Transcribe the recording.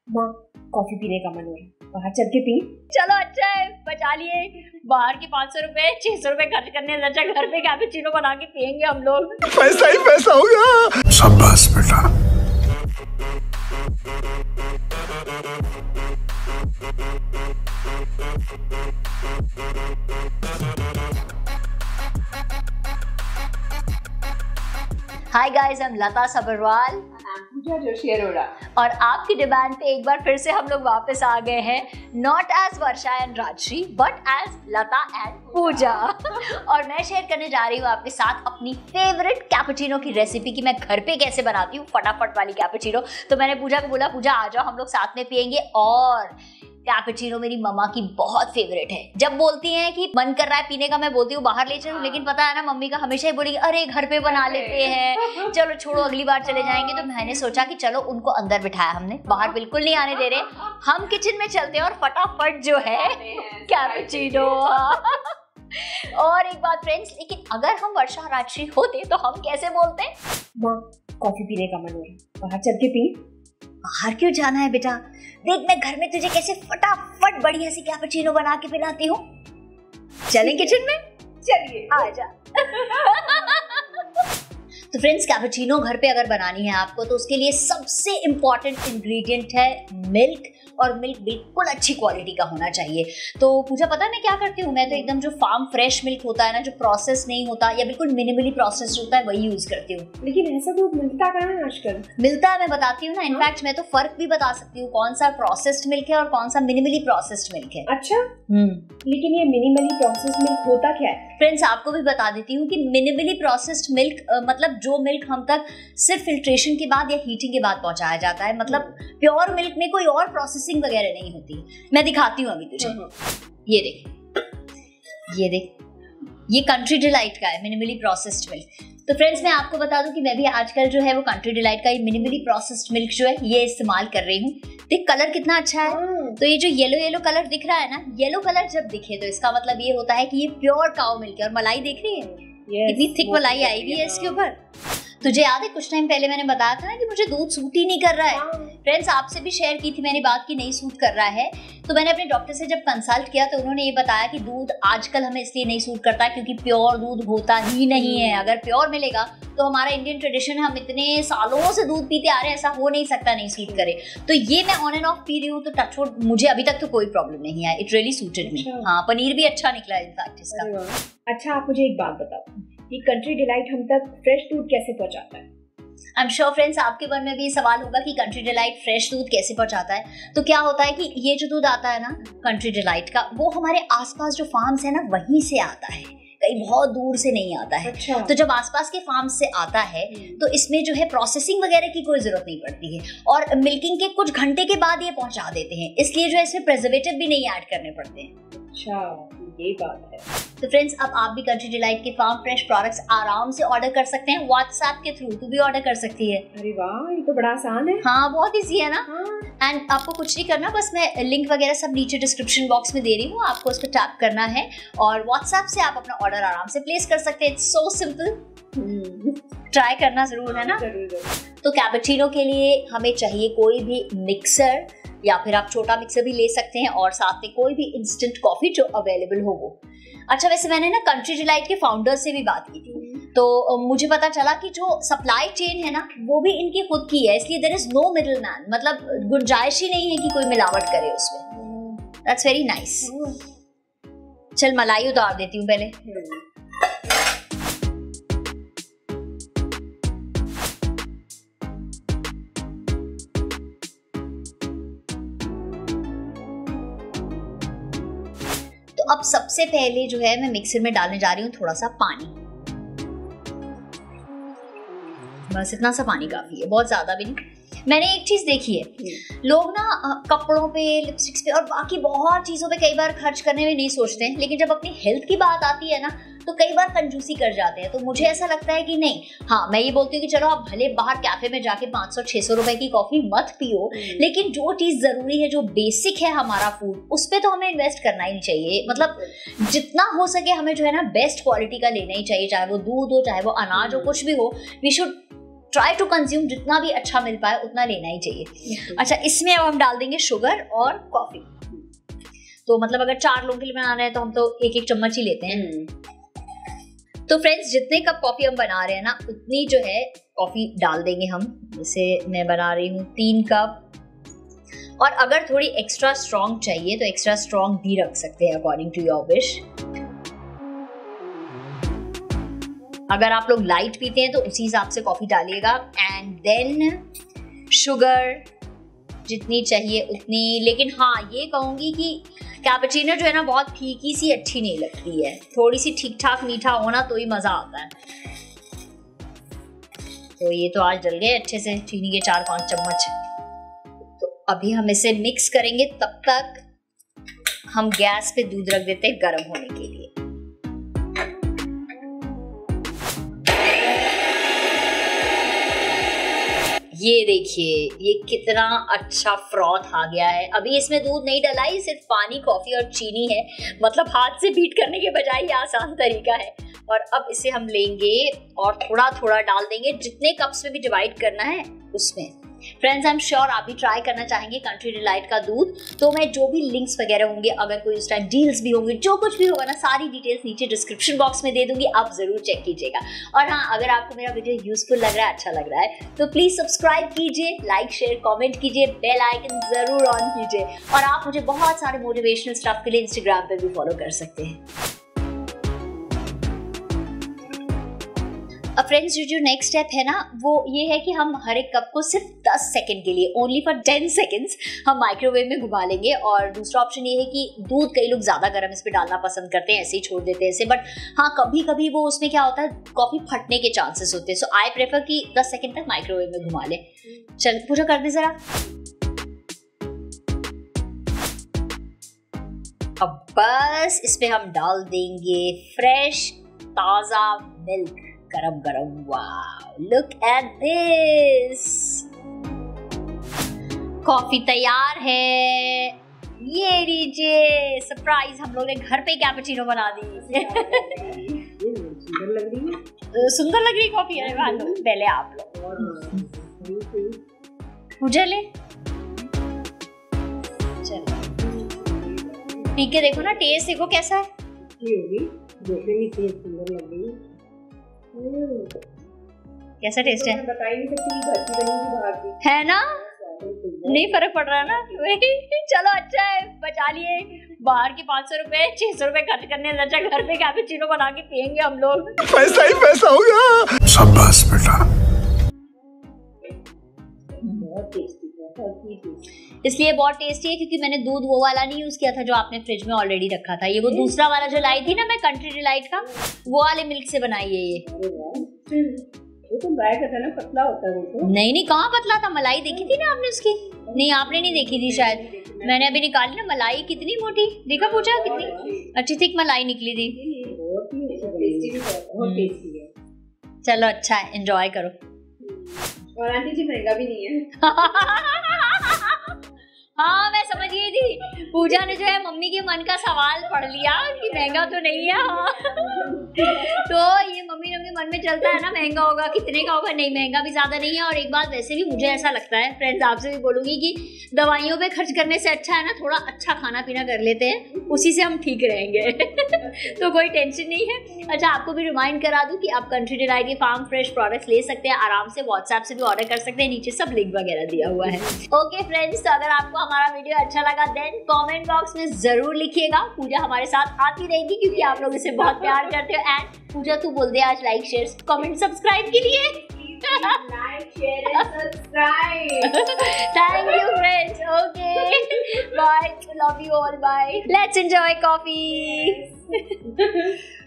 माँ कॉफी पीने का मन हो रहा है, बाहर चल के पी। चलो अच्छा है, बचा लिए बाहर के 500 रुपए 600 रुपए खर्च करने से अच्छा घर पे कैपुचिनो बना के पियेंगे हम लोग। पैसा ही पैसा होगा। शाबाश बेटा। Hi guys, I'm Lata Sabharwal Pooja Joshi Arora और आपकी डिमांड पे एक बार फिर से हम लोग वापस आ गए हैं, not as Varsha and Rajshree but as Lata and Pooja. और मैं शेयर करने जा रही हूँ आपके साथ अपनी फेवरेट कैपुचिनो की रेसिपी कि मैं घर पे कैसे बनाती हूँ फटाफट वाली कैपुचिनो। तो मैंने पूजा को बोला, पूजा आ जाओ हम लोग साथ में पियेंगे। और कैपुचिनो मेरी मम्मा की बहुत फेवरेट है। जब बोलती हैं कि मन कर रहा है पीने का, मैं बोलती हूँ बाहर ले चलो, लेकिन पता है ना मम्मी का हमेशा ही बोलेगी अरे घर पे बना लेते हैं, चलो छोड़ो अगली बार चले जाएंगे। तो मैंने सोचा कि चलो उनको अंदर बिठाया हमने, बाहर बिल्कुल नहीं आने दे रहे, हम किचन में चलते हैं और फटाफट जो है कैपुचिनो। और एक बात फ्रेंड्स, लेकिन अगर हम वर्षा राजश्री होते तो हम कैसे बोलते? माँ कॉफी पीने का मन हो रहा है, बाहर चल के पी। बाहर क्यों जाना है बेटा, देख मैं घर में तुझे कैसे फटाफट बढ़िया सी कैपुचिनो बना के पिलाती हूँ। चलें किचन में? चलिए आजा। तो फ्रेंड्स, कैपुचिनो घर पे अगर बनानी है आपको तो उसके लिए सबसे इम्पोर्टेंट इंग्रेडिएंट है मिल्क, और मिल्क बिल्कुल अच्छी क्वालिटी का होना चाहिए। तो पूजा पता है मैं क्या करती हूँ, मैं तो एकदम जो फार्म फ्रेश मिल्क होता है ना, जो प्रोसेस नहीं होता या बिल्कुल मिनिमली प्रोसेस होता है, वही यूज करती हूँ। लेकिन ऐसा दूध मिलता कहाँ है आजकल? मिलता है, मैं बताती हूँ ना। इनफैक्ट मैं तो फर्क भी बता सकती हूँ कौन सा प्रोसेस्ड मिल्क है और कौन सा मिनिमली प्रोसेस्ड मिल्क है। अच्छा लेकिन ये मिनिमली प्रोसेस्ड मिल्क होता क्या है? फ्रेंड्स आपको भी बता देती हूँ कि मिनिमली प्रोसेस्ड मिल्क मतलब जो मिल्क हम तक सिर्फ फिल्ट्रेशन के बाद या हीटिंग के बाद पहुंचाया जाता है, मतलब प्योर मिल्क में कोई और प्रोसेसिंग वगैरह नहीं होती। मैं दिखाती हूँ अभी तुझे। ये देख, ये कंट्री डिलाइट का है मिनिमली प्रोसेस्ड मिल्क। तो फ्रेंड्स मैं आपको बता दूं कि मैं भी आजकल जो है वो कंट्री डिलाइट का ये मिनिमली प्रोसेस्ड मिल्क जो है ये इस्तेमाल कर रही हूँ। देख कलर कितना अच्छा है। तो ये जो येलो कलर दिख रहा है ना, येलो कलर जब दिखे तो इसका मतलब ये होता है कि ये प्योर काऊ मिल्क है। और मलाई देख रही है कितनी थिक मलाई आई हुई है इसके ऊपर। तुझे याद है कुछ टाइम पहले मैंने बताया था ना कि मुझे दूध सूट ही नहीं कर रहा है। फ्रेंड्स आपसे भी शेयर की थी मैंने बात की नहीं सूट कर रहा है। तो मैंने अपने डॉक्टर से जब कंसल्ट किया तो उन्होंने ये बताया कि दूध आजकल हमें इसलिए नहीं सूट करता क्योंकि प्योर दूध होता ही नहीं है। अगर प्योर मिलेगा तो हमारा इंडियन ट्रेडिशन, हम इतने सालों से दूध पीते आ रहे हैं, ऐसा हो नहीं सकता नहीं सूट करे। तो ये मैं ऑन एंड ऑफ पी रही हूँ तो टचवुड मुझे अभी तक तो कोई प्रॉब्लम नहीं है। It really suited me. हाँ पनीर भी अच्छा निकला इनफैक्ट इसका। अच्छा आप मुझे एक बात बताओ, ये कंट्री डिलाइट हम तक फ्रेश दूध कैसे पहुंचाता है? आई एम श्योर फ्रेंड्स आपके मन में भी सवाल होगा कि कंट्री डिलाइट फ्रेश दूध कैसे पहुंचाता है। तो क्या होता है कि ये जो दूध आता है ना कंट्री डिलाइट का, वो हमारे आसपास जो फार्म्स है ना वहीं से आता है, कहीं बहुत दूर से नहीं आता है। अच्छा। तो जब आसपास के फार्म से आता है तो इसमें जो है प्रोसेसिंग वगैरह की कोई जरूरत नहीं पड़ती है और मिल्किंग के कुछ घंटे के बाद ये पहुंचा देते हैं, इसलिए जो है इसमें प्रिजर्वेटिव भी नहीं ऐड करने पड़ते हैं। अच्छा ये बात है। तो फ्रेंड्स अब आप भी कंट्री डिलाइट के फार्म फ्रेश प्रोडक्ट्स आराम से ऑर्डर कर सकते हैं। व्हाट्सएप के थ्रू तू भी ऑर्डर कर सकती है। अरे वाह ये तो बड़ा आसान है। हाँ बहुत इजी है ना। एंड आपको कुछ नहीं करना, बस मैं लिंक वगैरह सब नीचे डिस्क्रिप्शन बॉक्स में दे रही हूँ, आपको उसको टैप करना है और व्हाट्सएप से आप अपना ऑर्डर आराम से प्लेस कर सकते हैं। इट्स सो सिंपल, ट्राई करना जरूर है ना। तो कैपुचिनो के लिए हमें चाहिए कोई भी मिक्सर या फिर आप छोटा मिक्सर भी ले सकते हैं और साथ में कोई भी इंस्टेंट कॉफी जो अवेलेबल हो वो। अच्छा वैसे मैंने ना कंट्री डिलाइट के फाउंडर से भी बात की थी तो मुझे पता चला कि जो सप्लाई चेन है ना वो भी इनकी खुद की है, इसलिए there is no middle man, मतलब गुंजाइश ही नहीं है कि कोई मिलावट करे उसमें। That's very nice. चल मलाई उतार देती हूँ पहले। तो अब सबसे पहले जो है मैं मिक्सर में डालने जा रही हूँ थोड़ा सा पानी। बस इतना सा पानी काफी है, बहुत ज्यादा भी नहीं। मैंने एक चीज देखी है, लोग ना कपड़ों पे, लिपस्टिक्स पे और बाकी बहुत चीजों पे कई बार खर्च करने में नहीं सोचते हैं, लेकिन जब अपनी हेल्थ की बात आती है ना तो कई बार कंजूसी कर जाते हैं। तो मुझे ऐसा लगता है कि नहीं, हाँ मैं ये बोलती हूँ कि चलो आप भले बाहर कैफे में जाके 500-600 रुपए की कॉफी मत पियो, लेकिन जो चीज जरूरी है, जो बेसिक है हमारा फूड, उस पे तो हमें इन्वेस्ट करना ही नहीं चाहिए। मतलब जितना हो सके हमें जो है ना बेस्ट क्वालिटी का लेना ही चाहिए, चाहे वो दूध हो, चाहे वो अनाज हो, कुछ भी हो। We should try to consume, जितना भी अच्छा मिल पाए उतना लेना ही चाहिए। अच्छा, इसमें अब हम डाल देंगे शुगर और कॉफी। तो मतलब अगर 4 लोगों के लिए बना रहे हैं तो हम तो 1-1 चम्मच ही लेते हैं। तो फ्रेंड्स, जितने कप कॉफी हम बना रहे हैं ना, उतनी जो है कॉफी डाल देंगे हम। जैसे मैं बना रही हूँ 3 कप, और अगर थोड़ी एक्स्ट्रा स्ट्रॉन्ग चाहिए तो एक्स्ट्रा स्ट्रॉन्ग भी रख सकते हैं अकॉर्डिंग टू योर विश। अगर आप लोग लाइट पीते हैं तो उसी हिसाब से कॉफी डालिएगा। एंड देन शुगर जितनी चाहिए उतनी। लेकिन हाँ, ये कहूंगी कि कैपुचिनो जो है ना, बहुत फीकी सी अच्छी नहीं लगती है, थोड़ी सी ठीक ठाक मीठा होना तो ही मजा आता है। तो ये तो आज डल गए अच्छे से चीनी के 4-5 चम्मच। तो अभी हम इसे मिक्स करेंगे, तब तक हम गैस पे दूध रख देते हैं गर्म होने के लिए। ये देखिए, ये कितना अच्छा फ्रॉथ आ गया है। अभी इसमें दूध नहीं डला है, सिर्फ पानी, कॉफी और चीनी है। मतलब हाथ से बीट करने के बजाय ये आसान तरीका है। और अब इसे हम लेंगे और थोड़ा थोड़ा डाल देंगे, जितने कप्स में भी डिवाइड करना है उसमें। फ्रेंड्स, आई एम श्योर आप भी ट्राई करना चाहेंगे कंट्री डिलाइट का दूध। तो मैं जो भी लिंक्स वगैरह होंगे, अगर कोई उस टाइम डील्स भी होंगे, जो कुछ भी होगा ना, सारी डिटेल्स नीचे डिस्क्रिप्शन बॉक्स में दे दूंगी, आप जरूर चेक कीजिएगा। और हाँ, अगर आपको मेरा वीडियो यूजफुल लग रहा है, अच्छा लग रहा है, तो प्लीज सब्सक्राइब कीजिए, लाइक शेयर कमेंट कीजिए, बेल आइकन जरूर ऑन कीजिए। और आप मुझे बहुत सारे मोटिवेशनल स्टफ के लिए इंस्टाग्राम पे भी फॉलो कर सकते हैं। अब फ्रेंड्स, जो नेक्स्ट स्टेप है ना, वो ये है कि हम हर एक कप को सिर्फ 10 सेकंड के लिए, ओनली फॉर 10 सेकंड्स, हम माइक्रोवेव में घुमा लेंगे। और दूसरा ऑप्शन ये है कि दूध कई लोग ज़्यादा गर्म इस पे डालना पसंद करते हैं, ऐसे ही छोड़ देते हैं इसे। बट हाँ, कभी कभी वो उसमें क्या होता है, कॉफ़ी फटने के चांसेस होते हैं। सो आई प्रेफर कि 10 सेकंड तक माइक्रोवेव में घुमा ले। चल पूजा कर दे जरा। अब बस इस पे हम डाल देंगे फ्रेश ताज़ा मिल्क, गरम गरम। Wow, look at this, coffee तैयार है। ये लीजिए, सरप्राइज, हम लोग ने घर पे कैपुचिनो बना दी। सुंदर लग रही है, सुंदर लग रही कॉफी है। पहले आप लोग मुझे ले, चलो पी के देखो ना, टेस्ट देखो कैसा है। देखने में सुंदर लग रही है। कैसा टेस्ट है? बता ही नहीं सकती, घर की बनी हुई बाहर की है ना, नहीं फर्क पड़ रहा ना। चलो अच्छा है, बचा लिए बाहर के 500 रुपए 600 रुपए खर्च करने से अच्छा घर पे कैपुचिनो बना के पियेंगे हम लोग। पैसा ही पैसा होगा। शाबाश बेटा। बहुत टेस्टी, इसलिए बहुत टेस्टी है क्योंकि मैंने दूध वो वाला नहीं यूज किया था जो आपने फ्रिज में ऑलरेडी रखा था। ये वो दूसरा वाला जो लाई थी ना मैं, कंट्री डिलाइट का, वो वाले मिल्क से बनाई है ये। वो तो गाय का था ना, पतला होता है वो तो। नहीं, कहाँ पतला था, मलाई देखी थी ना आपने उसकी? नहीं, आपने नहीं देखी थी शायद, मैंने अभी निकाली ना। मलाई कितनी मोटी, देखा पूछा, कितनी अच्छी थिक मलाई निकली थी। चलो अच्छा है, एंजॉय करो। और आंटी जी, महंगा भी नहीं है। हाँ, मैं समझ गई थी, पूजा ने जो है मम्मी के मन का सवाल पढ़ लिया कि महंगा तो नहीं है। हाँ। तो ये मम्मी के मन में चलता है ना, महंगा होगा, कितने का होगा। नहीं, महंगा भी ज्यादा नहीं है। और एक बात वैसे भी मुझे ऐसा लगता है फ्रेंड्स, आपसे भी बोलूंगी कि दवाइयों पे खर्च करने से अच्छा है ना, थोड़ा अच्छा खाना पीना कर लेते हैं, उसी से हम ठीक रहेंगे। तो कोई टेंशन नहीं है। अच्छा, आपको भी रिमाइंड करा दूं कि आप कंट्री डिलाइट के फार्म फ्रेश प्रोडक्ट्स ले सकते हैं आराम से, व्हाट्सएप से भी ऑर्डर कर सकते हैं, नीचे सब लिंक वगैरह दिया हुआ है। ओके फ्रेंड्स, तो अगर आपको हमारा वीडियो अच्छा लगा देन कमेंट बॉक्स में जरूर लिखिएगा। पूजा हमारे साथ आती रहेगी क्योंकि आप लोग इसे बहुत प्यार करते हो। एंड पूजा, तू बोल दे आज लाइक शेयर कमेंट सब्सक्राइब के लिए। Like share and subscribe. Thank you friends. Okay, bye, love you all, bye. Let's enjoy coffee.